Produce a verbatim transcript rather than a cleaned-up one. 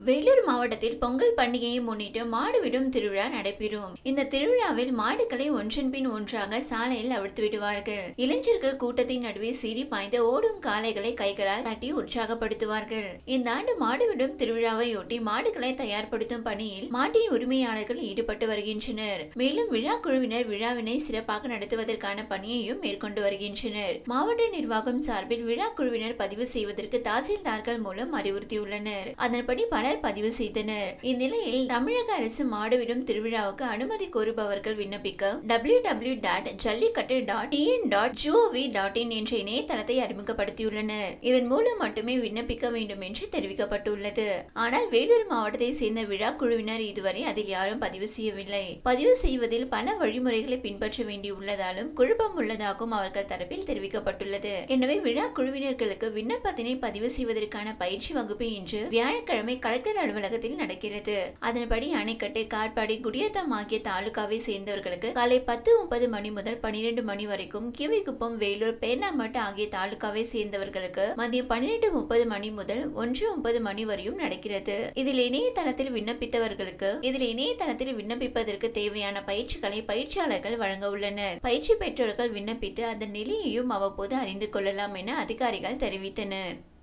வேலூர் மாவட்டத்தில் பொங்கல் பண்டிகையை முன்னிட்டு மாடு விடும் திருவிழா நடைபெறும். இந்த திருவிழாவில் மாடுகளை ஒன்றன் பின் ஒன்றாக சாலையில் அவிழ்த்து விடுவார்கள். இளைஞர்கள் கூட்டத்தின் நடுவே சீறி பாய்ந்த ஓடும் காளைகளை கைகளால் தட்டி உற்சாகப்படுத்துவார்கள். இந்த ஆண்டு மாடு விடும் திருவிழாவையொட்டி மாடுகளை தயார்படுத்தும் பணியில் மாட்டின் உரிமையாளர்கள் ஈடுபட்டு வருகின்றனர். மேலும் விழா குழுவினர் விழாவினை சிறப்பாக நடத்துவதற்கான பணியையும் மேற்கொண்டு வருகின்றனர். மாவட்ட நிர்வாகம் சார்பில் விழா குழுவினர் பதிவு செய்வதற்கு தாசில்தார்கள் மூலம் அறிவுறுத்தியுள்ளனர். அதன்படி பலர் பதிவு செய்தனர். இந்நிலையில் தமிழக அரசு மாடுவிடும் திருவிழாவுக்கு அனுமதி கோருபவர்கள் விண்ணப்பிக்க W W W dot jallikattu dot TN dot GOV dot in என்ற இணையதளத்தை அறிமுகப்படுத்தியுள்ளனர். இதன் மூலம் மட்டுமே விண்ணப்பிக்க வேண்டும் என்று தெரிவிக்கப்பட்டுள்ளது. ஆனால் வேலூர் மாவட்டத்தை சேர்ந்த விழா குழுவினர் இதுவரை அதில் யாரும் பதிவு செய்யவில்லை. பதிவு செய்வதில் பல வழிமுறைகளை பின்பற்ற வேண்டியுள்ளதாலும் குழப்பம் உள்ளதாகவும் அவர்கள் தரப்பில் தெரிவிக்கப்பட்டுள்ளது. எனவே விழா குழுவினர்களுக்கு விண்ணப்பத்தினை பதிவு செய்வதற்கான பயிற்சி வகுப்பு இன்று வியாழக்கிழமை கலெக்டர் அலுவலகத்தில் நடக்கிறது. அதன்படி அணைக்கட்டு, காட்பாடி, குடியாத்தம் ஆகிய தாலுகாவை சேர்ந்தவர்களுக்கு காலை பத்து முப்பது மணி முதல் பனிரெண்டு மணி வரைக்கும், கிவிக்குப்பம், வேலூர், பேர்ணாம்பட்டு ஆகிய தாலுகாவை சேர்ந்தவர்களுக்கு மதியம் பன்னிரண்டு முப்பது மணி முதல் ஒன்று முப்பது மணி வரையும் நடக்கிறது. இதில் இணையதளத்தில் விண்ணப்பித்தவர்களுக்கு இதில் இணையதளத்தில் விண்ணப்பிப்பதற்கு தேவையான பயிற்சிகளை பயிற்சியாளர்கள் வழங்க உள்ளனர். பயிற்சி பெற்றவர்கள் விண்ணப்பித்து அதன் நிலையையும் அவ்வப்போது அறிந்து கொள்ளலாம் என அதிகாரிகள் தெரிவித்தனர்.